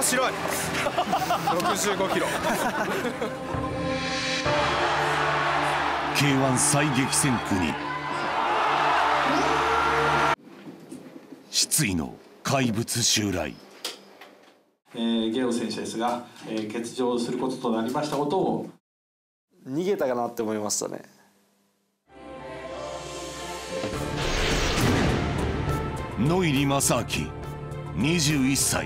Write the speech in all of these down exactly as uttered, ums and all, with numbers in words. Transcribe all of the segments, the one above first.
白いろくじゅうごキロケーワン 最激戦区に失意の怪物襲来。 えー、ゲオ選手ですが、えー、欠場することとなりましたことを逃げたかなって思いましたね。 野入正明にじゅういっさい。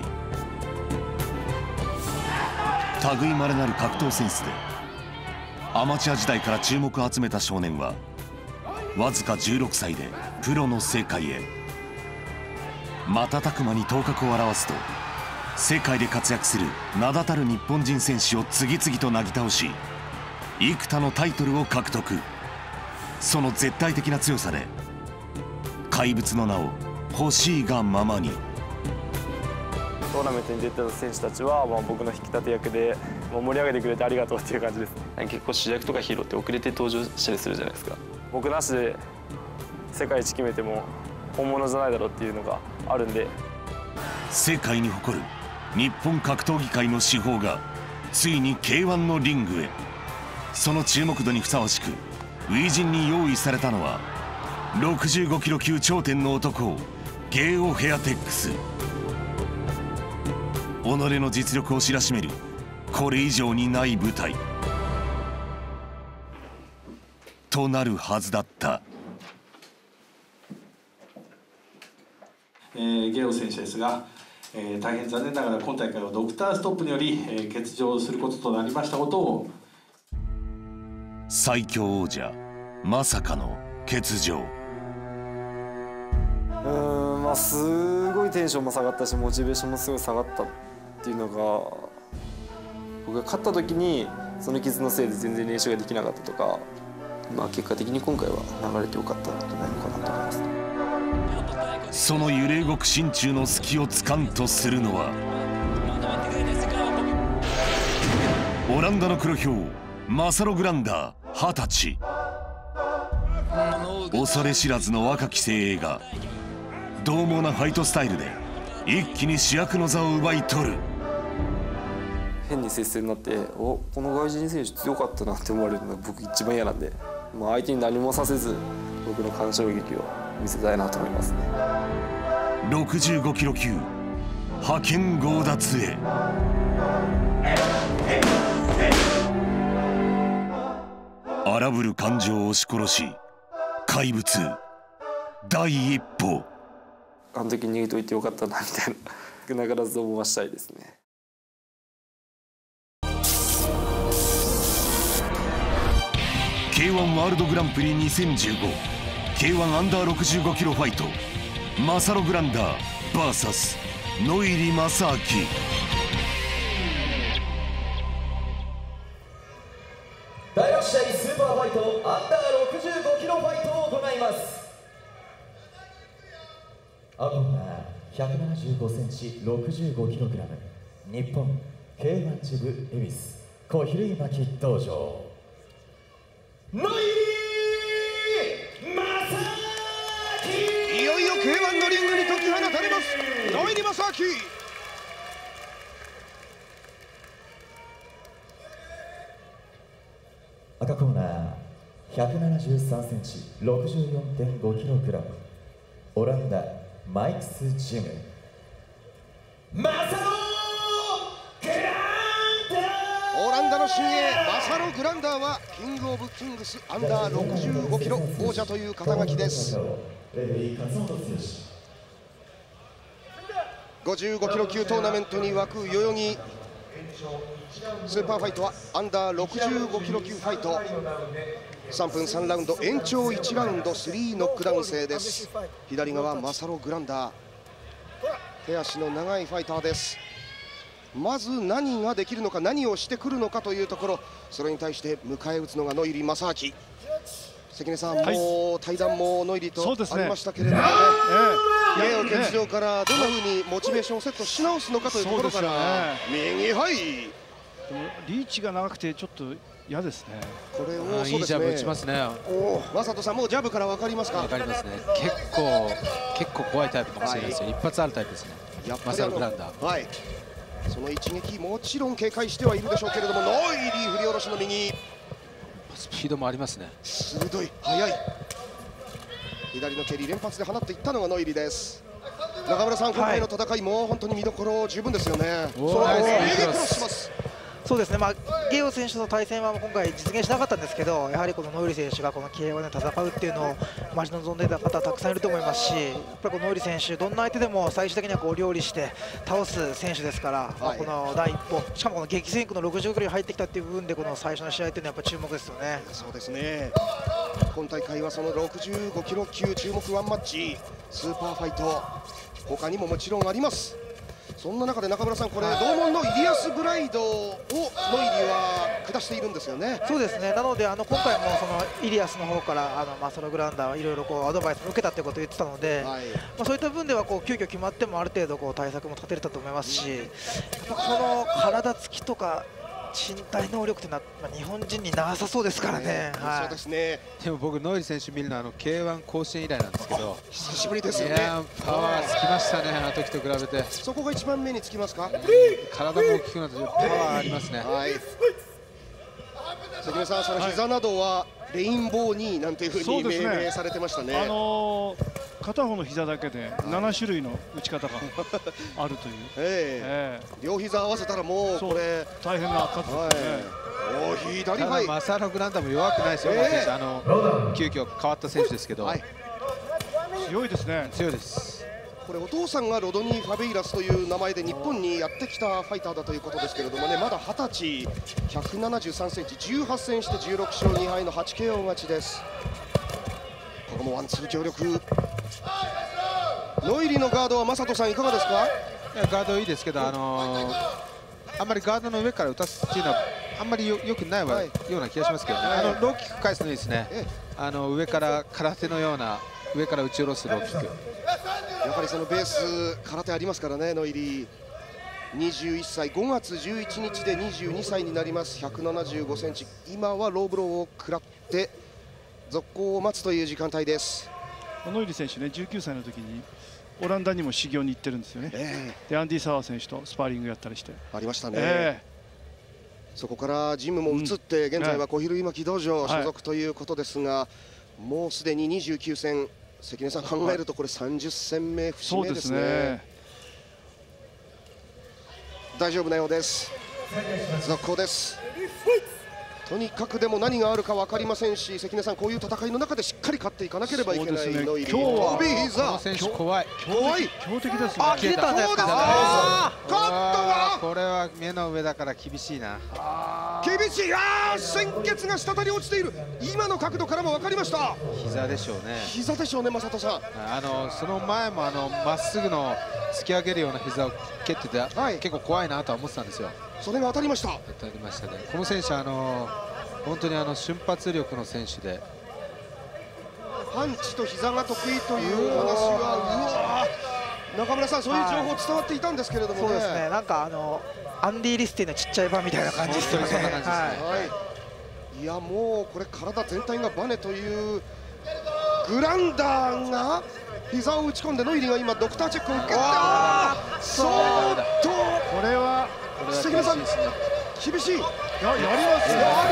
類いまれなる格闘センスでアマチュア時代から注目を集めた少年はわずかじゅうろくさいでプロの世界へ。瞬く間に頭角を現すと世界で活躍する名だたる日本人選手を次々となぎ倒し幾多のタイトルを獲得。その絶対的な強さで怪物の名を欲しいがままに。 トーナメントに出てた選手たちは、まあ、僕の引き立て役で、まあ、盛り上げてくれてありがとうっていう感じですね。 結構主役とかヒーローって遅れて登場したりするじゃないですか。 僕なしで世界一決めても本物じゃないだろうっていうのがあるんで。 世界に誇る日本格闘技界の至宝がついに ケーワン のリングへ。その注目度にふさわしく初陣に用意されたのはろくじゅうごキロ級頂点の男ゲーオ・ヘアテックス。己の実力を知らしめるこれ以上にない舞台となるはずだった。 えー、ゲオ選手ですが、えー、大変残念ながら今大会はドクターストップにより、えー、欠場することとなりましたことを。 最強王者まさかの欠場。 うーん、まあすごいテンションも下がったしモチベーションもすごい下がったっていうのが、僕が勝った時にその傷のせいで全然練習ができなかったとか、まあ結果的に今回は流れてよかったんじゃないのかなと思います。 その揺れ動く心中の隙をつかんとするのはオランダの黒豹マサロ・グランダーはたち。恐れ知らずの若き精鋭が獰猛なファイトスタイルで一気に主役の座を奪い取る。 変に接戦になっておこの外人選手強かったなって思われるのが僕一番嫌なんで、まあ、相手に何もさせず僕の鑑賞劇を見せたいなと思いますね。 ろくじゅうごキロ級覇権強奪へ。荒ぶる感情を押し殺し怪物第一歩。 あの時逃げといてよかったなみたいな必ず思わしたいですね。 ケーワン ワールドグランプリにせんじゅうご ケーワン アンダーろくじゅうごキロファイトマサロ・グランダー ブイエス 野入正明。 だいろく試合スーパーファイトアンダーろくじゅうごキロファイトを行います。青コーナーひゃくななじゅうごセンチろくじゅうごキログラム日本 ケーワン ジム恵比寿小比類巻道場野入正明。 いよいよ ケーワン のリングに解き放たれます野入正明。 赤コーナーひゃくななじゅうさんセンチろくじゅうよんてんごキログラムオランダマイクスジムマサロ・グランダー。 オランダの新鋭マサロ・グランダーはキングオブキングスアンダーろくじゅうごキロ王者という肩書きです。ごじゅうごキロ級トーナメントに沸く代々木スーパーファイトはアンダーろくじゅうごキロ級ファイトさんぷんさんラウンド延長いちラウンドスリーノックダウン制です。左側マサロ・グランダー手足の長いファイターです。まず何ができるのか何をしてくるのかというところ、それに対して迎え撃つのが野入正明。関根さん、はい、もう対談も野入とありましたけれどもね、ゲオ欠場からどんなふうにモチベーションをセットし直すのかというところから、ね、右はいでもリーチが長くてちょっと嫌ですね。 これをいいジャブ打ちますね。 お正人さんもうジャブから分かりますか。 分かりますね。結構結構怖いタイプかもしれないですよ。一発あるタイプですね。マサロ・グランダー。 はい。 その一撃もちろん警戒してはいるでしょうけれども、ノイリー振り下ろしの右、 スピードもありますね。 鋭い、速い、左の蹴り連発で放っていったのがノイリーです。中村さん、今回の戦いも本当に見どころ十分ですよね。 そう右ですね。 クロスします。 そうですね、まあ、ゲオ選手の対戦は今回実現しなかったんですけど、やはりこのノイリ選手がこの ケーワン で戦うっていうのを待ち望んでいた方たくさんいると思いますし、やっぱりこのノイリ選手、どんな相手でも最終的にはこう料理して倒す選手ですから、はい、まあこの第一歩、しかもこの激戦区のろくじゅうごキロに入ってきたっていう部分で、この最初の試合というのはやっぱ注目ですよね。 そうですね、今大会はそのろくじゅうごキロ級注目ワンマッチ、スーパーファイト、他にももちろんあります。そんな中で中村さん、これ同門のイリアス・ブライドをノイリーは下しているんですよね。 そうですね、なのであの今回もそのイリアスの方からあの、まあ、ソログラウンダーはいろいろこうアドバイスを受けたということを言ってたので、はい、まあ、そういった部分ではこう急遽決まってもある程度こう対策も立てれたと思いますし、やっぱこの体つきとか身体能力というのは、まあ、日本人になさそうですからね。はい、 そうですね。 でも僕ノイリ選手見るのはあの ケーワン 甲子園以来なんですけど、 久しぶりですよね。 いやパワーつきましたね、あの時と比べて。 そこが一番目につきますか。 体も大きくなってパワーありますね。はい、 関根さん、その膝などはレインボーニーなんていうふうに命名されてましたね。 あのー片方の膝だけでなな種類の打ち方があるという、 えーえー、両膝合わせたらもうこれ大変な数ですね。はい、 お左ファイマサログランダも弱くないですよ、えー、あの急遽変わった選手ですけど、はい、 強いですね。 強いです。 これお父さんがロドニー・ファベイラスという名前で日本にやってきたファイターだということですけれどもね、まだはたち、ひゃくななじゅうさんセンチ、じゅうはち戦してじゅうろく勝に敗のはちケーオー 勝ちです。ここもワンツー強力。ノイリーのガードは正人さんいかがですか。 いやガードいいですけど、あのー、あんまりガードの上から打たすっていうのはあんまりよよくないわ、はい、ような気がしますけどね、はい、あのローキック返すのいいですね。あの上から空手のような上から打ち下ろすローキック、 やはりそのベース空手ありますからね。ノイリーにじゅういっさい、ごがつじゅういちにちでにじゅうにさいになります。ひゃくななじゅうごセンチ、今はローブローを食らって続行を待つという時間帯です。 ノイリー選手ね、じゅうきゅうさいの時にオランダにも修行に行ってるんですよね。えー、でアンディ・サワー選手とスパーリングやったりしてありましたね。えー、そこからジムも移って、うん、現在は小比類巻道場所属ということですが、はい、もうすでににじゅうきゅう戦、関根さん考えるとこれさんじゅっ戦目節目ですね。そうですね。大丈夫なようです。続行です。とにかくでも何があるか分かりませんし、関根さん、こういう戦いの中でしっかり勝っていかなければいけないノイリー。今日は飛び膝、 この選手怖い怖い強敵ですね。 あ、切れたんですか。カットがこれは目の上だから厳しいな。 厳しい。あー、鮮血が滴り落ちている。今の角度からも分かりました。 膝でしょうね。 膝でしょうね、正人さん。 あのその前もあのまっすぐの突き上げるような膝を蹴ってて、はい、結構怖いなとは思ってたんですよ。 それが当たりました。 当たりましたね。この選手、あの本当にあの瞬発力の選手で、 パンチと膝が得意という話は、うわ、中村さん、そういう情報伝わっていたんですけれどもね。 そうですね。なんかあのアンディ・リスティのちっちゃい版みたいな感じですね。 そんな感じですね。はい。 いや、もうこれ体全体がバネというグランダーが膝を打ち込んで、ノイリーが今ドクターチェックを受けて、そうとこれは関根さん厳しい。 ややりますね。 やりますか。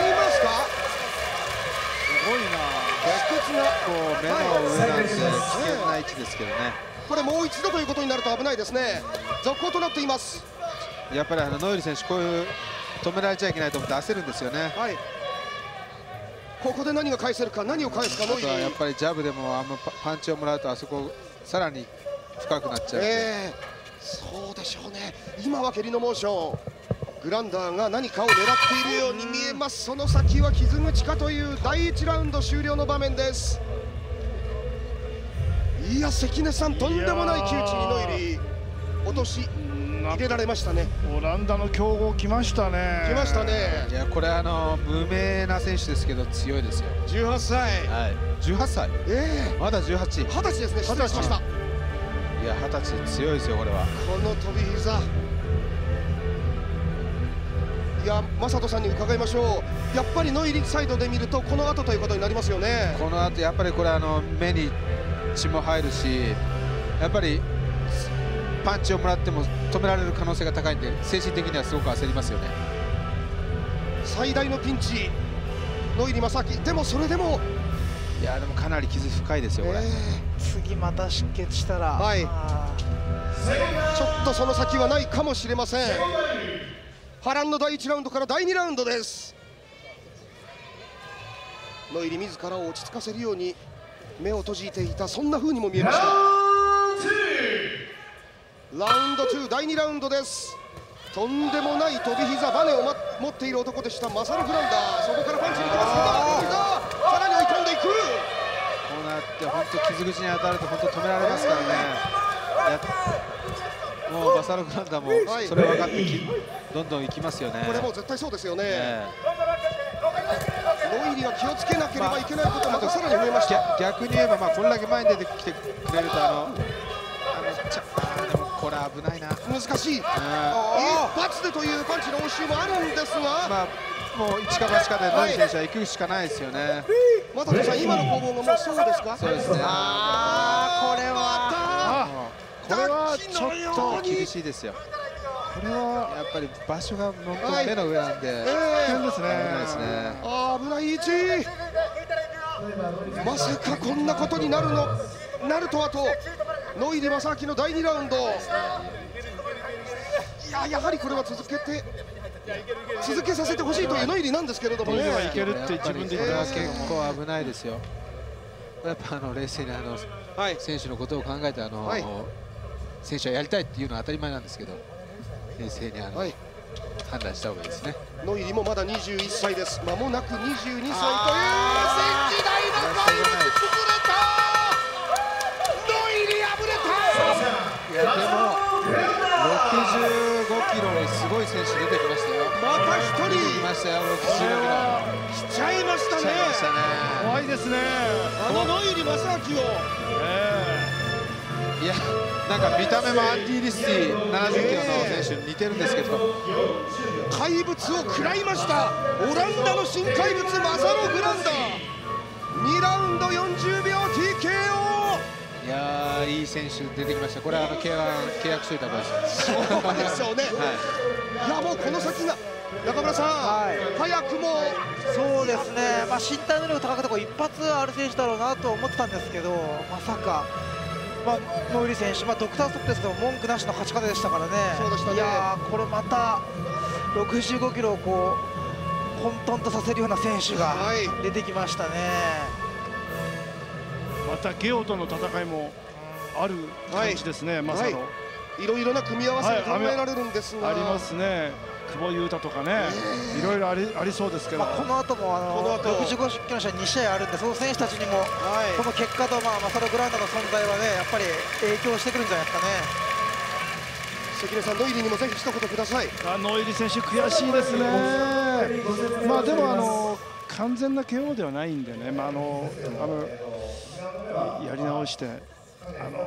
すごいな。 鉄がこう目の上なんで危険な位置ですけどね。 これもう一度ということになると危ないですね。続行となっています。 やっぱりあのノイリー選手、こういう止められちゃいけないと思って焦るんですよね。 はい。ここで何が返せるか、何を返すか。ノイリー、 やっぱりジャブでもあんまパンチをもらうとあそこさらに深くなっちゃう。 えー、そうでしょうね。今は蹴りのモーション、グランダーが何かを狙っているように見えます。その先は傷口かというだいいちラウンド終了の場面です。いや、関根さん、とんでもない窮地にノイリー落とし入れられましたね。 オランダの強豪来ましたね。 来ましたね。 いや、これあの無名な選手ですけど強いですよ。 じゅうはっさい。 はい。じゅうはっさい。 ええー、 まだじゅうはち。 はたちですね。失礼しました。 いや、はたちで強いですよ、これは。 この飛び膝。いや、正人さんに伺いましょう。やっぱりノイリーサイドで見るとこの後ということになりますよね。 この後やっぱりこれあの目に血も入るし、やっぱりパンチをもらっても止められる可能性が高いんで、精神的にはすごく焦りますよね。 最大のピンチ、野入正明。でもそれでも、 いやでもかなり傷深いですよこれ、えー、 次また出血したら、 はい、ちょっとその先はないかもしれません。波乱のだいいちラウンドからだいにラウンドです。野入自らを落ち着かせるように目を閉じていた、そんな風にも見えました。ラウンドに、だいにラウンドです。とんでもない飛び膝バネを、ま、持っている男でしたマサル・グランダー。そこからパンチに行きます。さらに追い込んでいく。 こうなって本当傷口に当たると本当止められますからね。やもうマサル・グランダーもそれ分かってき、はい、どんどんいきますよね。 これもう絶対そうですよね。ね、野入は気をつけなければいけないことがまたさらに増えました。 逆に言えば、まあこれだけ前に出てきてくれると、あのあのちゃあでもこれ危ないな、 難しい。一発でというパンチの応酬もあるんですが、まあもう一か八かで野入選手は行くしかないですよね。 マサトさん、今の攻防がもうそうですか。 そうですね。 ああ、これはこれはちょっと厳しいですよ。これはやっぱり場所が本当目の上なんで、 はい、危険ですね。 危ないですね。 あ危ない位置。まさかこんなことになるのなるとはと。野入正明のだいにラウンド。いややはりこれは続けて続けさせてほしいという野入なんですけれどもね。 いけるって自分で言ってますけど、 結構危ないですよ。やっぱあの冷静にあの、はい、選手のことを考えてあの、はい、選手はやりたいっていうのは当たり前なんですけど、冷静にあの、はい、判断した方がいいですね。 野入もまだにじゅういっさいです。間もなくにじゅうにさいという戦時代の怪物崩れた。野入敗れた。 いやでもろくじゅうごキロにすごい選手出てきましたよ。 また一人来ましたよ。ろくじゅうごキロ来ちゃいましたね。 怖いですね。 あの野入正明を、 えー、いやなんか見た目もアンディ・リスティななじゅっキロの選手に似てるんですけど、 怪物を食らいました。オランダの新怪物マサロ・グランダー。にラウンドよんじゅうびょう ティーケーオー。 いやーいい選手出てきました。これはあの ケーワン 契約しといた方がいいです。 そうでしょうね。はい、いやもうこの先が中村さん、はい、早くもそうですね。まあ身体能力高くてこう一発ある選手だろうなと思ってたんですけど、まさか。まあ、野入選手、まあ、ドクターストップですけど文句なしの勝ち方でしたからね。 そうでしたね。 いやこれまたろくじゅうごキロをこう混沌とさせるような選手が出てきましたね。はい、 またゲオとの戦いもある感じですね。はい、マサロ、はい、 いろいろな組み合わせが考えられるんですが、 はい、ありますね。久保優太とかね、えー、いろいろありありそうですけど、 まあ、この後もあのろくじゅうごキロの試合に試合あるんで、その選手たちにも、はい、この結果と、まあ、マサロ・グランダの存在はねやっぱり影響してくるんじゃないですかね。 関根さん、野入にもぜひ一言ください。 あ野入選手悔しいですね。まあでもあの完全な ケーオー ではないんでね、まあ、あのあのやり直してあの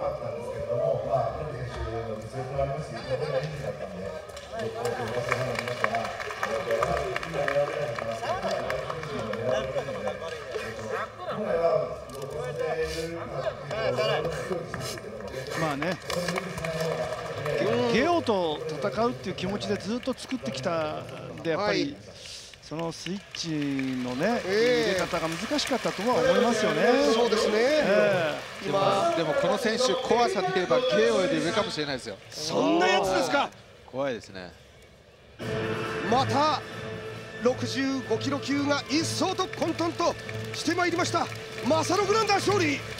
まあね、ゲオと戦うっていう気持ちでずっと作ってきたんで、やっぱり、はい、そのスイッチのね、えー、入れ方が難しかったとは思いますよね。 そうですね。えー、今でもこの選手怖さで言えばゲオより上かもしれないですよ。 そんなやつですか。 怖いですね。 またろくじゅうごキロ級が一層と混沌としてまいりました。マサロ・グランダー勝利。